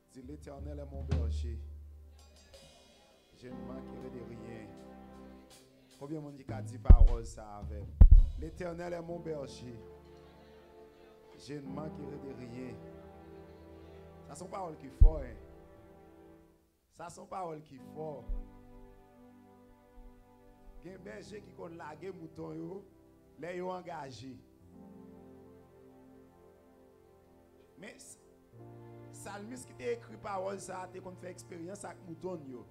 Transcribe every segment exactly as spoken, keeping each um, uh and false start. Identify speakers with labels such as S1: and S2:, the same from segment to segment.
S1: Dis l'Éternel est mon berger. Je ne manquerai de rien. Combien de monde qui a dit parole ça avec? L'Éternel est mon berger. Je ne manquerai de rien. Ça sont paroles qui font. Hein? Ça sont paroles qui font. Il y a un berger qui connaît laguer mouton yo, les yo engagé. Mais Salmis qui t'a écrit parole ça, t'es qu'on fait expérience avec mouton yo.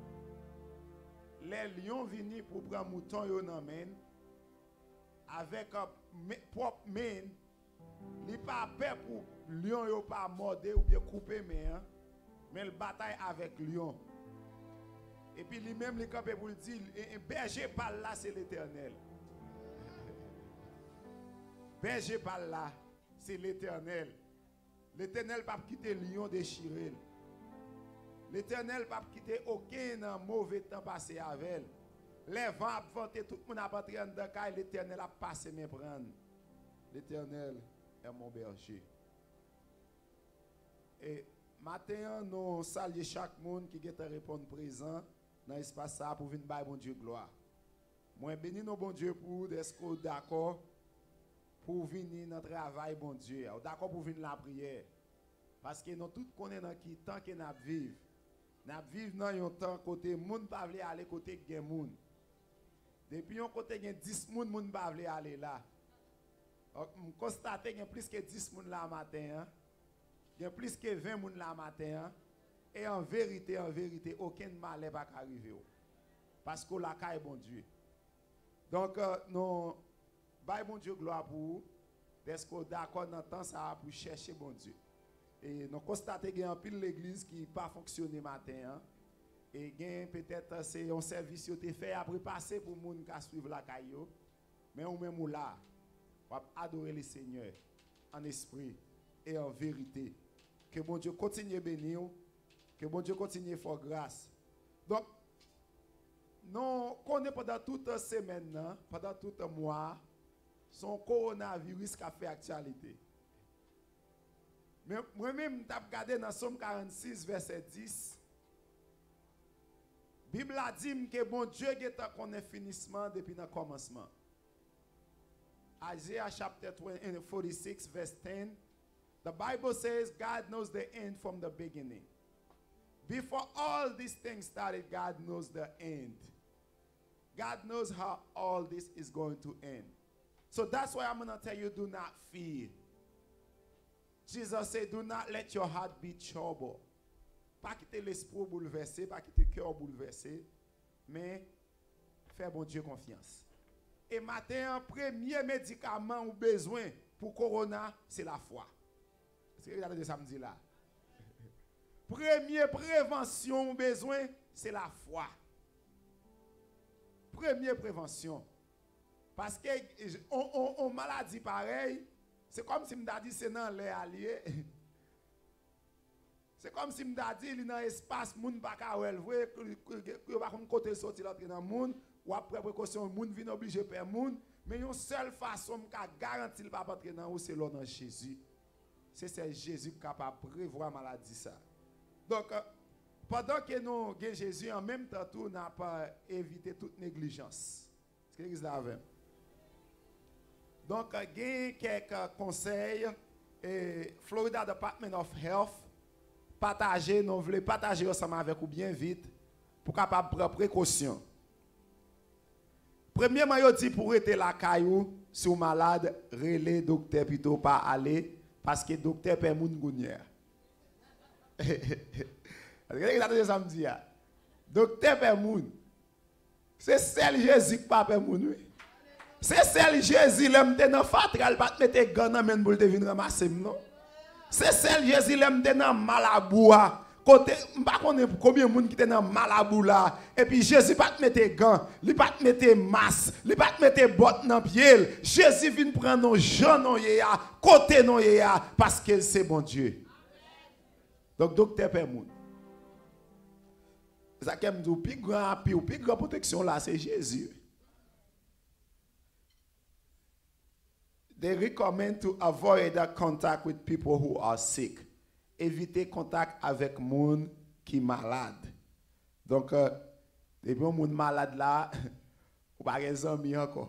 S1: Les lions viennent pour prendre mouton yo nan men avec un propre main. Il pas peur pour lion yo pas morder ou bien couper main, mais il bataille avec lion. Et puis lui-même il campé pour dire un berger par là c'est l'Éternel. Berger par là c'est l'Éternel. L'Éternel pas quitter lion déchiré. L'Éternel pas quitter aucun mauvais temps passé avec elle. Les vents a vanté, tout le monde a entré dans le cas, l'Éternel a passé mes prendre. L'Éternel est mon berger. Et matin, nous saluons chaque monde qui a répondu présent dans l'espace ça pour venir bailler bon Dieu gloire. Moi bénis nos bon Dieu pour d'être d'accord pour venir dans le travail bon Dieu. D'accord pour venir la prière. Parce que nous tous connaissons qui tant que nous vivons. Nous vivons dans un temps côté monde pas veut aller côté gen monde. Depuis un côté gen dix monde monde pas veut aller là. On constate qu'il y a plus que dix monde là matin hein. Il y a plus que vingt monde là matin hein. Et en vérité en vérité aucun mal n'est pas arrivé. Parce que la caille bon Dieu. Donc euh, nous bail bon Dieu gloire pour vous. Est-ce que d'accord dans temps ça pour chercher bon Dieu. Et nous constatons qu'il y a un pile l'église qui n'a pas fonctionné matin. Hein? Et peut-être c'est un service qui a été fait après passer pour les gens qui suivent la caillou. Mais on même là, on va adorer le Seigneur en esprit et en vérité. Que bon Dieu continue à bénir, que bon Dieu continue à faire grâce. Donc, nous connaissons pendant toute la semaine, pendant tout le mois, son coronavirus qui a fait actualité. Mais moi-même, je vais regarder dans Somme quarante-six, verset dix. La Bible a dit que bon Dieu est un finissement depuis le commencement. Isaiah chapter forty-six, verse ten. The Bible says God knows the end from the beginning. Before all these things started, God knows the end. God knows how all this is going to end. So that's why I'm going to tell you, do not fear. Jesus said, do not let your heart be troubled. Pas quitter l'esprit bouleversé, pas quitter le cœur bouleversé, mais faire bon Dieu confiance. Et matin, un premier médicament ou besoin pour corona, c'est la foi. C'est ce que vous avez samedi là. Première prévention ou besoin, c'est la foi. Première prévention. Parce que on, on, on maladie pareil, c'est comme si je dit c'est dans l'air allié. C'est comme si je dit il dans l'espace moun pas ka wel vrai que pas kon côté sorti l'entrée dans monde ou après précaution moun vinn obligé faire moun, mais une seule façon ka garantir pas entrer dans ou c'est l'eau dans Jésus. C'est c'est Jésus qui capable prévoir maladie ça. Donc pendant que nous avons Jésus en même temps tout n'a pas évité toute négligence. C'est ce que l'église là avait. Donc, il y a quelques conseils. Et Florida Department of Health, partager, nous voulons partager ensemble avec vous bien vite pour capable prendre précaution. Premièrement, il dit pour être la caillou, si vous malade, relais docteur plutôt pas aller parce que docteur peut moun gounière. Docteur peut moun. C'est celle Jésus qui pas peut moun. C'est celle Jésus l'aime dans fatral pas mettre gant dans main pour te venir ramasser non. C'est celle Jésus l'aime dans malaboua côté pas connait combien monde qui était dans malabou là et puis Jésus pas mettre gant, il pas mettre masque, il pas mettre botte dans pied. Jésus vient prendre nos gens non ya côté non ya parce que c'est bon Dieu. Donc docteur père moun. Ça qui me dit plus grand plus plus grand protection là c'est Jésus. They recommend to avoid that contact with people who are sick. éviter contact avec monde qui malade. Donc, euh, depuis un monde malade là, ou pas des amis encore.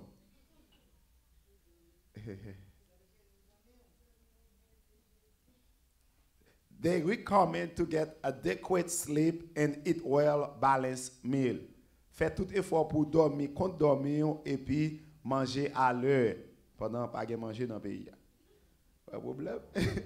S1: They recommend to get adequate sleep and eat well balanced meal. Faites tout effort pour dormir, compte dormir et puis manger à l'heure pendant pas manger dans le pays. Pas de problème.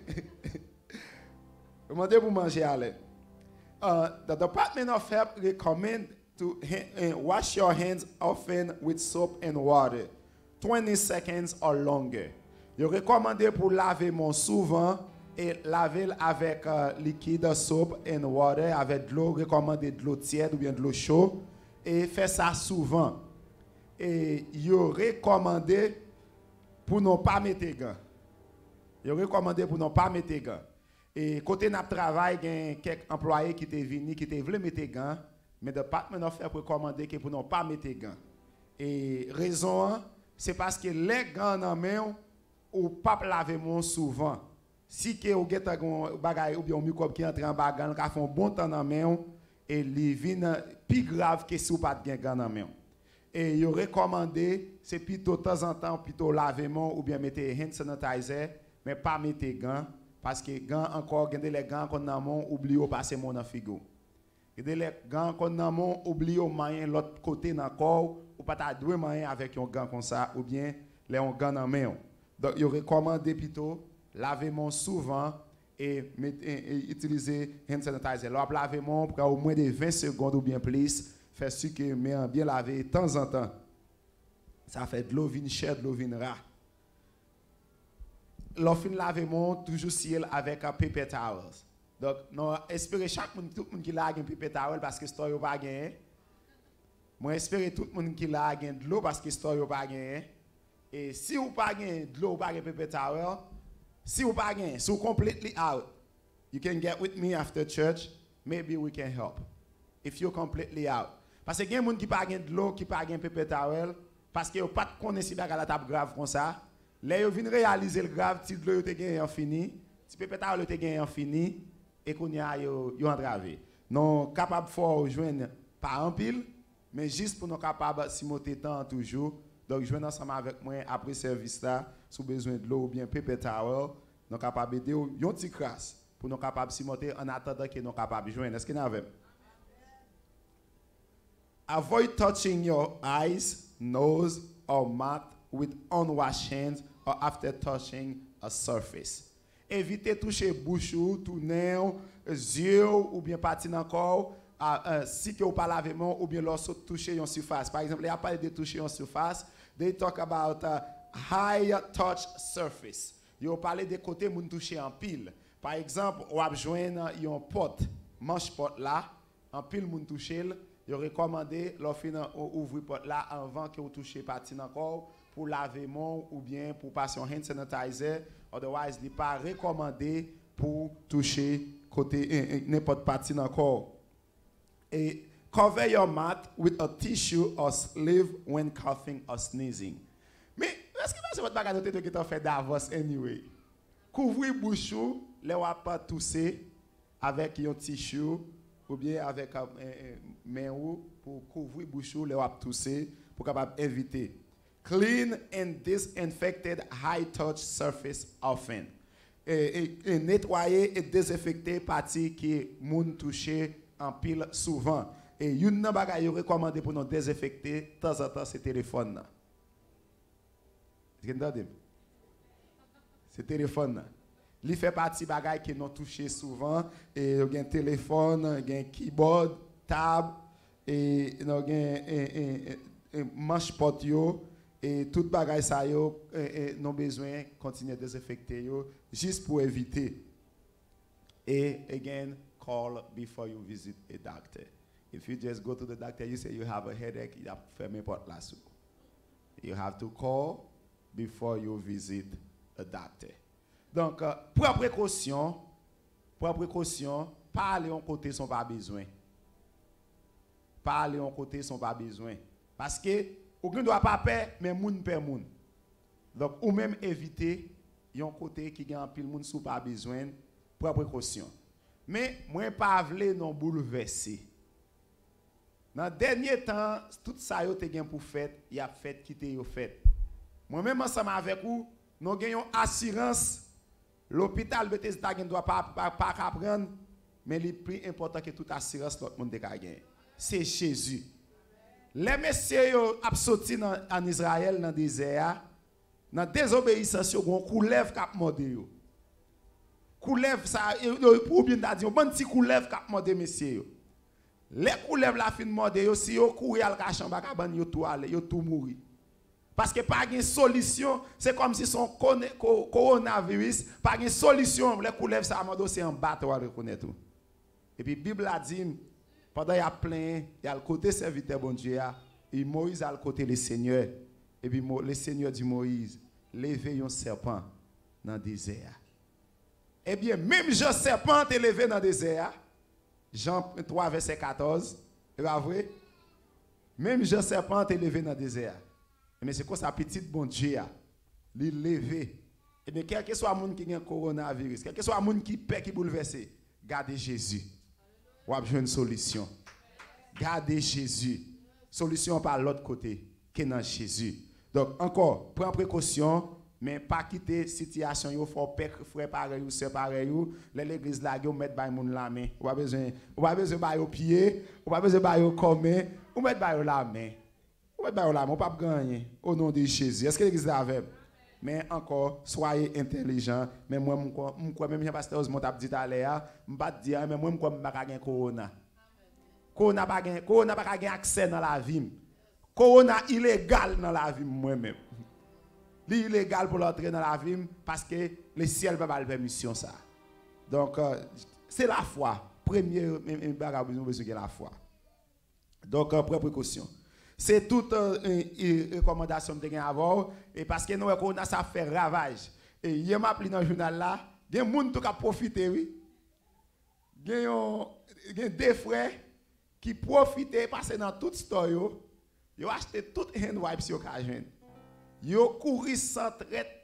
S1: Demandez pour manger à l'heure. Uh, the Department of Health recommend to uh, wash your hands often with soap and water, twenty seconds or longer. Ils recommandent pour laver mon souvent et laver avec uh, liquide, soap and water, avec de l'eau, recommandé de l'eau tiède ou bien de l'eau chaude, et faire ça souvent. Et ils recommandé pour ne pas mettre de gants. Ils recommandé pour ne pas mettre de gants. Et côté n'a travail, il y a quelques employés qui étaient venus, qui étaient voulu mettre des gants, mais le département of Health recommandé que pour ne pas mettre des gants. Et raison, c'est parce que les gants dans main ou pas laver mon souvent. Si que vous avez un bagage ou bien un microbe qui entre en bagarre, qui fait un bon temps dans main et il vient plus grave que si vous pas de gants dans main. Et il recommandé c'est plutôt de temps en temps plutôt laver mon ou bien mettre hand sanitizer, mais pas mettre gants. Parce que gants encore, il y a des gants qu'on a oublié de passer mon dans figo. Il y a des gants qu'on a oublié de main l'autre côté dans corps ou pas ta deux mains avec un gant comme ça ou bien les un gant dans main. Donc il recommande plutôt laver mon souvent et, mettre, et, et utiliser hand sanitizer. Là laver mon pour au moins de vingt secondes ou bien plus, faire sûr que mais bien laver de temps en temps. Ça fait de l'eau vine chère, de l'eau vine rare. L'offre lavement toujours ciel avec un paper towels. Donc non espérer chaque monde tout le monde qui l'a un paper towel parce que store pas gagné. Moi espérer tout le monde qui l'a gain de l'eau parce que store pas gagné. Et si vous pas gain de l'eau pas gain paper towel, si vous pas gain, so completely out. You can get with me after church, maybe we can help. If you're completely out. Parce que il y a des gens qui pas gain de l'eau, qui pas gain paper towel parce que vous pas connaissent si bagala table grave comme ça. Là, ils viennent réaliser le grave, si l'eau est gagné en fini, si le pétard est gagné en fini, et qu'on y a yo entravé. Non capable fort joindre pas en pile, mais juste pour nous capable si monter temps toujours. Donc joindre ensemble avec moi après service là, sous besoin de l'eau ou bien paper towel, nous capable aider yon petit crasse pour nous capable si monter en attendant que nous capable joindre. Est-ce que nous avons? Avoid touching your eyes, nose or mouth with unwashed hands or after touching a surface. Évitez toucher bouche ou tout nez, yeux ou bien partie dans corps uh, uh, si que vous pas laver main ou bien lorsque toucher une surface. Par exemple, il y a pas de toucher une surface, they talk about a high touch surface. Ils parlent de côté moun toucher en pile. Par exemple, on va joindre un pot, manche pot là, en pile moun toucher, ils recommandé l'offre ouvrir pot là avant que vous touchez partie dans corps pour laver main ou bien pour passer un hand sanitizer. Otherwise, il n'est pas recommandé pour toucher côté n'importe partie dans le corps. Et cover your mouth with a tissue or sleeve when coughing or sneezing. Mais est-ce que c'est votre bagage de qui fait Davos anyway? Couvrez bouche là on pas tousser avec un tissu ou bien avec un main pour couvrir bouche là on tousser pour capable éviter. Clean and disinfected high-touch surface often. Et, et, et nettoyer et désinfecter partie qui moun touché en pile souvent. Et une bagay yo recommandé pour nous désinfecter de temps en temps c'est téléphone. Vous entendez? C'est téléphone. Il fait partie bagay qui nous touché souvent et il y a un téléphone, il y a un keyboard, table et il y a un manche porte yo. Et tout bagay ça yo non besoin continuer désinfecter yo juste pour éviter. Et again call before you visit a doctor. If you just go to the doctor you say you have a headache, you have fermé porte là sous. You have to call before you visit a doctor. Donc uh, pour précaution, pour précaution, pas aller en côté son pas besoin. Pas aller en côté son pas besoin parce que aucun ne doit pas peur, mais moun peur moun. Donc, ou même éviter, yon côté qui gagne pile moun sous pas besoin, prends précaution. Mais moi pas vle non bouleverser. Dans le dernier temps, tout ça yo te gen pour fait, y a fait qui te yo fait. Moi même ensemble avec vous, nous gagnons assurance. L'hôpital Bethesda ne doit pas pas pas prendre, mais le plus important que toute assurance l'autre monde a gagné. C'est Jésus. Les messieurs ont sorti en Israël dans le désert, dans la désobéissance, ils ont coulev cap mordé. Coulev ça pour bien dire, bon petit coulev cap mordé messieurs. Les coulev la fin mordé, si yo courir al ka chambre ka ban yo tout aller, yo tout mourir. Parce que pas de solution, c'est comme si son coronavirus, pas de solution, les coulev ça mordé c'est en bas toi reconnaître. Et puis Bible a dit pendant il y a plein, il y a le côté serviteur bon Dieu, et Moïse a le côté le Seigneur. Et puis le Seigneur dit Moïse, levez un serpent dans le désert. Eh bien, même Jean serpent est levé dans le désert. Jean trois, verset quatorze. C'est pas vrai? Même Jean serpent est levé dans le désert. Mais c'est quoi ça, petite bon Dieu, il est levé. Eh bien, quel que soit le monde qui a un coronavirus, quel que soit le monde qui paie, qui bouleverse, gardez Jésus. Ou avez une solution. Gardez Jésus. Solution par l'autre côté, qui est dans Jésus. Donc, encore, prends précaution, mais pas quitter la situation. Il faut frère pareil ou sœur pareil. L'église là, vous mettez les gens la main. Vous avez besoin de vous pied, vous avez besoin de vous commun, vous mettez la main. Vous mettez la main, vous ne pouvez pas gagner au nom de Jésus. Est-ce que l'église là avec? Mais encore, soyez intelligents. Mais moi, je crois même que pasteur Osmond a dit à l'heure, je ne vais pas dire, mais moi, je ne crois pas qu'il y a corona. Corona n'a pas accès dans la vie. Corona illégal dans la vie, moi-même. Il est illégal pour l'entrer dans la vie parce que le ciel ne peut pas le permission ça. Donc, euh, c'est la foi. Premier bagage, nous avons besoin de la foi. Donc, euh, prends précaution. C'est toute euh, une recommandation de avoir et parce que nous avons ça fait ravage. Et hier m'a appelé dans le journal là, il y a des gens qui ont profité oui. Il y a des frères qui profitent passer dans toute histoire yo, yo acheté tout hand wipes yo ka joindre. Yo couru cent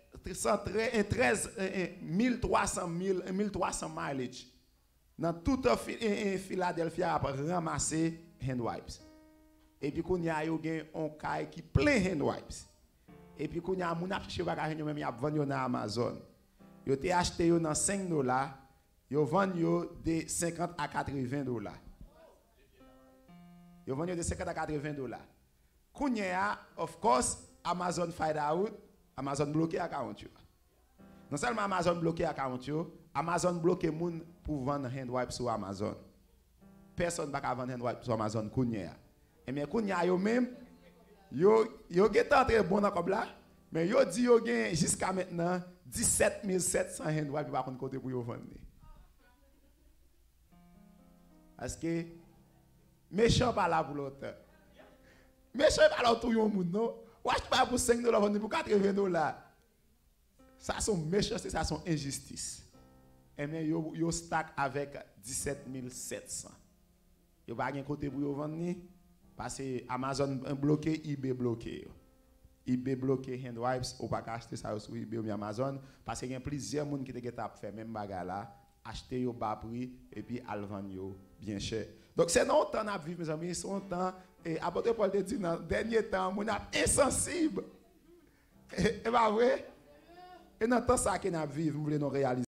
S1: treize mille trois cents mileage dans toute Philadelphia pour ramasser hand wipes. Et puis, quand il y a un cas qui plein hand wipes. Et puis, quand il y a un moun a cherché bagage yo même y a vendu dans Amazon. Yo te acheté yo dans cinq dollars, yo vendu yo de cinquante à quatre-vingts dollars. Yo vendu de cinquante à quatre-vingts dollars. Quand il y a, of course, Amazon find out, Amazon bloqué account yo. Non seulement Amazon bloqué account yo, Amazon bloqué moun pour vendre hand wipes sur Amazon. Personne va vendre hand wipes sur Amazon kounya. Et mais kounya yo même yo yo get entré bon dans comme là, mais yo dit yo gen jusqu'à maintenant dix-sept mille sept cents hand wipes par contre côté pour yo vendre. Parce que méchant pas là pour l'autre. Méchant pas là tout yon moun non. Ou achète pas pour cinq dollars vendre pour quatre-vingts dollars. Ça sont méchants, ça sont injustice. Et mais yo yo stack avec dix-sept mille sept cents. Yo pas gen côté pour yo vendre ni parce que Amazon bloqué, eBay bloqué. eBay bloqué hand wipes ou pas acheter ça sur eBay ou Amazon parce qu'il y a plusieurs monde qui te geta faire même bagarre là, acheter yo bas prix et puis al vendre yo bien cher. Donc c'est non temps à vivre mes amis, c'est un temps et apôtre Paul te dit dans dernier temps mon ap insensible. Et pas vrai? Et dans temps ça que n'a vivre, nous voulons nous réaliser